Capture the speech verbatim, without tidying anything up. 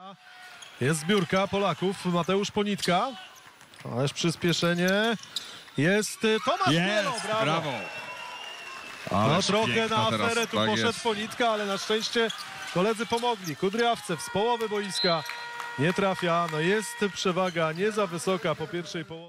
Jest zbiórka Polaków, Mateusz Ponitka. Ależ przyspieszenie. Jest Tomasz Bielo, Jest, brawo. brawo. No Ależ trochę na piękna aferę teraz, tu tak poszedł jest. Ponitka, ale na szczęście koledzy pomogli. Kudryawcew z połowy boiska nie trafia. No jest przewaga nie za wysoka po pierwszej połowie.